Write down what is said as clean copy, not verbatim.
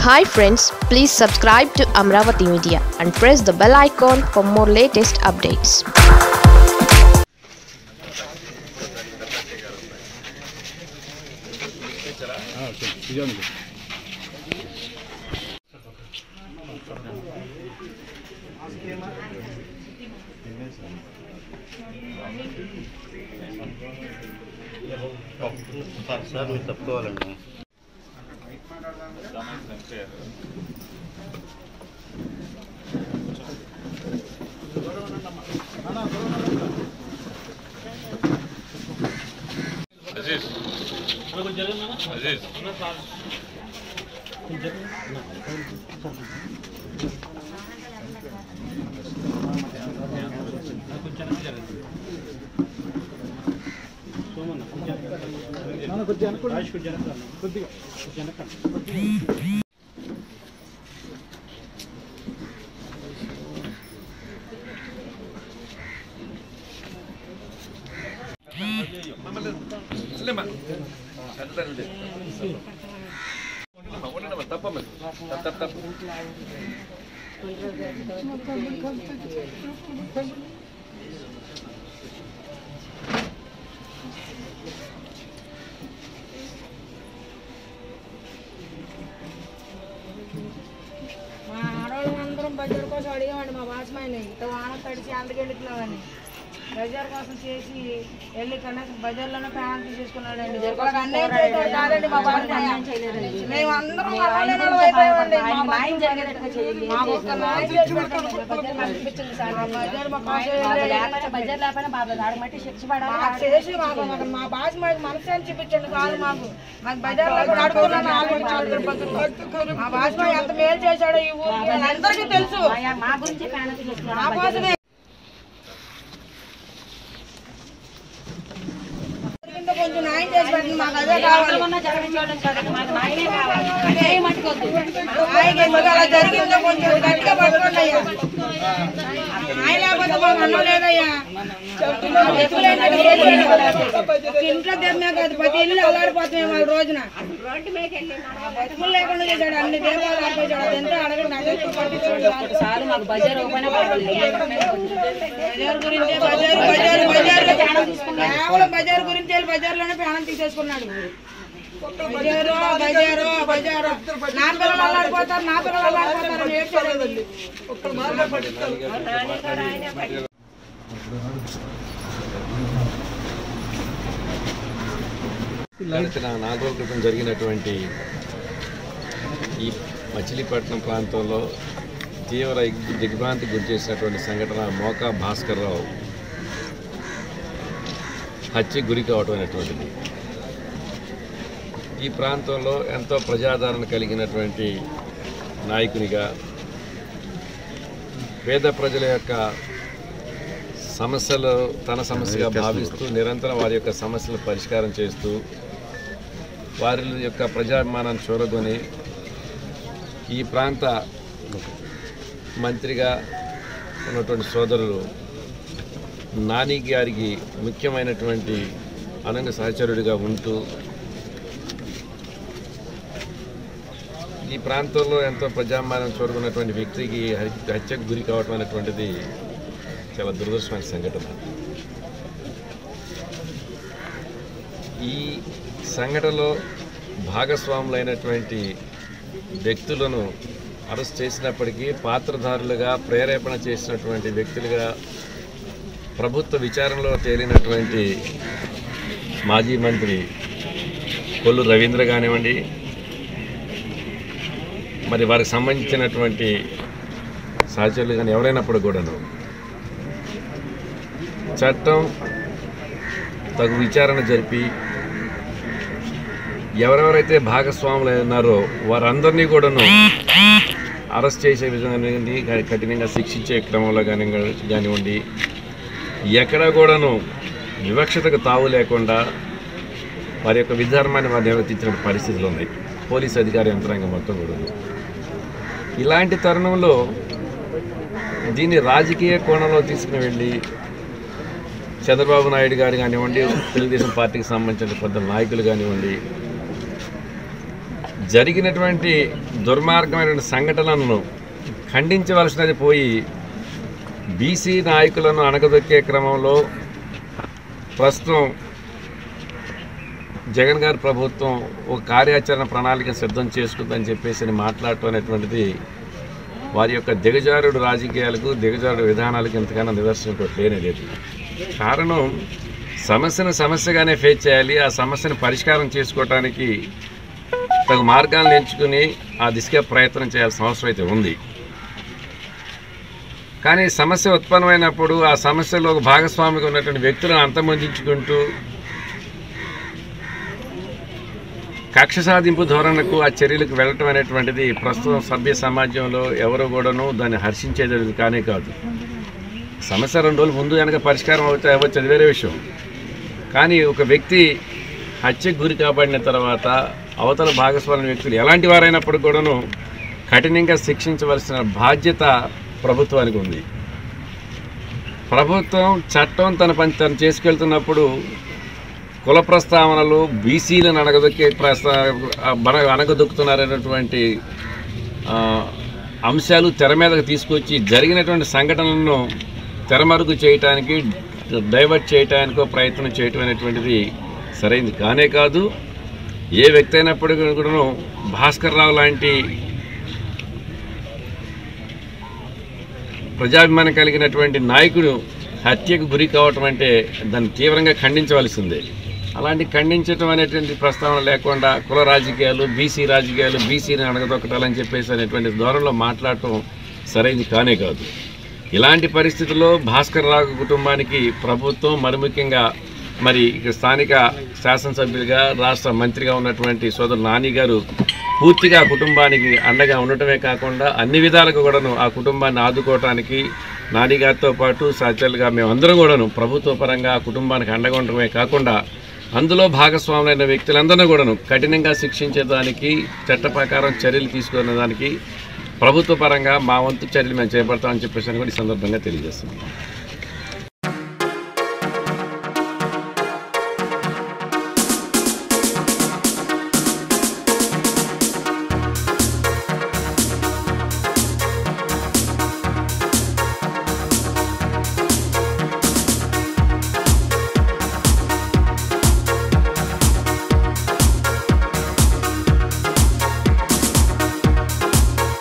Hi friends, please subscribe to Amravati Media and press the bell icon for more latest updates. Aziz. Aziz. అందరం బజార్ కోసం అడిగామండి మా watchman ఇంత వాన తడిచి అందుకెళ్ళుతున్నామని బజార్ కోసం చేసి వెళ్ళి కన్నా బజార్లోనే ప్రాణం తీసేసుకున్నాడండి. కాదండి మా మేము అందరం చేసి మా భాష మాకు మనసాన్ని చూపించండి కాదు మాకు బజార్లో మా భాష ఎంత మేలు చేశాడో ఈ ఊరు అందరికీ తెలుసు. మా కోసమే కొంచెం న్యాయం చేసి పెట్టండి. మాకు అదే కావాలి. అలా జరిగిందో కొంచెం గట్టిగా పట్టుకోండి అయ్యా. న్యాయం లేకపోతే మాకు అన్నం లేదయ్యా. ఇంట్లో తెమ్మే కాదు ప్రతి ఇల్లు అల్లాడిపోతున్నాయి వాళ్ళ రోజున బతుకులు లేకుండా చేశాడు. అన్ని దేవాలు ఆడిపోయాడు. అదంతా అడగండి. అదే పట్టించుకోండి. బజార్ గురించి కేవలం బజార్ గురించి బజార్లోనే ప్రాణం తీసేసుకున్నాడు. బజారు నా పిల్లలు అల్లాడిపోతారు, నా పిల్లలు అల్లాడిపోతారు అని ఏడ్చేదండి. గడిచిన 4 రోజుల క్రితం జరిగినటువంటి ఈ మచిలీపట్నం ప్రాంతంలో తీవ్ర దిగ్భ్రాంతికి గురి చేసినటువంటి సంఘటన మోకా భాస్కర్ రావు హత్యకు గురి కావటం అనేటువంటిది. ఈ ప్రాంతంలో ఎంతో ప్రజాదరణ కలిగినటువంటి నాయకునిగా పేద ప్రజల యొక్క సమస్యలు తన సమస్యగా భావిస్తూ నిరంతరం వారి యొక్క సమస్యలను పరిష్కారం చేస్తూ వారి యొక్క ప్రజాభిమానాన్ని చూరగొని ఈ ప్రాంత మంత్రిగా ఉన్నటువంటి సోదరులు నాని గారికి ముఖ్యమైనటువంటి అనంగ సహచరుడిగా ఉంటూ ఈ ప్రాంతంలో ఎంతో ప్రజాభిమానం చూరుకున్నటువంటి వ్యక్తికి హత్యకు గురి కావటం అనేటువంటిది చాలా దురదృష్టమైన సంఘటన. ఈ సంఘటనలో భాగస్వాములైనటువంటి వ్యక్తులను అరెస్ట్ చేసినప్పటికీ పాత్రధారులుగా ప్రేరేపణ చేసినటువంటి వ్యక్తులుగా ప్రభుత్వ విచారణలో తేలినటువంటి మాజీ మంత్రి కొల్లు రవీంద్ర కానివ్వండి, మరి వారికి సంబంధించినటువంటి సహచరులు కానీ ఎవరైనప్పుడు కూడాను చట్టం తగు విచారణ జరిపి ఎవరెవరైతే భాగస్వాములు ఉన్నారో వారందరినీ కూడాను అరెస్ట్ చేసే విధంగా కఠినంగా శిక్షించే క్రమంలో కానివ్వండి, ఎక్కడా కూడాను వివక్షతకు తావు లేకుండా వారి యొక్క విధర్మాన్ని వారు నిర్వర్తించిన పరిస్థితులు ఉన్నాయి పోలీసు అధికార యంత్రాంగం మొత్తం కూడా. ఇలాంటి తరుణంలో దీన్ని రాజకీయ కోణంలో తీసుకుని వెళ్ళి చంద్రబాబు నాయుడు గారు కానివ్వండి, తెలుగుదేశం పార్టీకి సంబంధించిన కొంత నాయకులు కానివ్వండి, జరిగినటువంటి దుర్మార్గమైనటువంటి సంఘటనలను ఖండించవలసినది పోయి బీసీ నాయకులను అణగదొక్కే క్రమంలో ప్రస్తుతం జగన్ గారి ప్రభుత్వం ఒక కార్యాచరణ ప్రణాళిక సిద్ధం చేసుకుందని చెప్పేసి మాట్లాడటం అనేటువంటిది వారి యొక్క దిగజారుడు రాజకీయాలకు దిగజారుడు విధానాలకు ఎంతకన్నా నిదర్శనం లేనే లేదు. కారణం సమస్యను సమస్యగానే ఫేస్ చేయాలి. ఆ సమస్యను పరిష్కారం చేసుకోవటానికి తగు మార్గాలను ఎంచుకుని ఆ దిశగా ప్రయత్నం చేయాల్సిన అవసరం అయితే ఉంది. కానీ సమస్య ఉత్పన్నమైనప్పుడు ఆ సమస్యలో ఒక భాగస్వామిగా ఉన్నటువంటి వ్యక్తులను అంతమొందించుకుంటూ కక్ష సాధింపు ధోరణకు ఆ చర్యలకు వెళ్ళటం అనేటువంటిది ప్రస్తుతం సభ్య సమాజంలో ఎవరు కూడాను దాన్ని హర్షించేది కానే కాదు. సమస్య 2 రోజులు ముందు కనుక పరిష్కారం అవ్వచ్చు, అది వేరే విషయం. కానీ ఒక వ్యక్తి హత్యకు గురి కాబడిన తర్వాత అవతల భాగస్వామి వ్యక్తులు ఎలాంటి వారైనప్పుడు కూడాను కఠినంగా శిక్షించవలసిన బాధ్యత ప్రభుత్వానికి ఉంది. ప్రభుత్వం చట్టం తన పని తను చేసుకెళ్తున్నప్పుడు కుల ప్రస్తావనలు బీసీలను అనగదొక్కుతున్నారనేటువంటి అంశాలు తెర మీదకు తీసుకొచ్చి జరిగినటువంటి సంఘటనలను తెరమరుగు చేయటానికి డైవర్ట్ చేయటానికో ప్రయత్నం చేయటం అనేటువంటిది సరైనది కానే కాదు. ఏ వ్యక్తి అయినప్పటికీ కూడాను భాస్కర్ రావు లాంటి ప్రజాభిమానం కలిగినటువంటి నాయకుడు హత్యకు గురి కావటం అంటే దాన్ని తీవ్రంగా ఖండించవలసిందే. అలాంటి ఖండించడం అనేటువంటి ప్రస్తావన లేకుండా కుల రాజకీయాలు బీసీని అడగదొక్కటాలని చెప్పేసి అనేటువంటి ధోరణిలో మాట్లాడటం సరైనది కానే కాదు. ఇలాంటి పరిస్థితుల్లో భాస్కర్ రావు కుటుంబానికి ప్రభుత్వం మరి ముఖ్యంగా మరి ఇక్కడ స్థానిక శాసనసభ్యులుగా రాష్ట్ర మంత్రిగా ఉన్నటువంటి సోదరు నాని గారు పూర్తిగా కుటుంబానికి అండగా ఉండటమే కాకుండా అన్ని విధాలుగా కూడాను ఆ కుటుంబాన్ని ఆదుకోవటానికి నాని గారితో పాటు సహచరులుగా మేమందరం కూడాను ప్రభుత్వ పరంగా ఆ కుటుంబానికి అండగా ఉండటమే కాకుండా అందులో భాగస్వాములైన వ్యక్తులందరినీ కూడాను కఠినంగా శిక్షించేదానికి చట్ట ప్రకారం చర్యలు తీసుకునే దానికి ప్రభుత్వ పరంగా మా వంతు చర్యలు మేము చేపడతామని చెప్పేసి కూడా ఈ సందర్భంగా తెలియజేస్తున్నాం.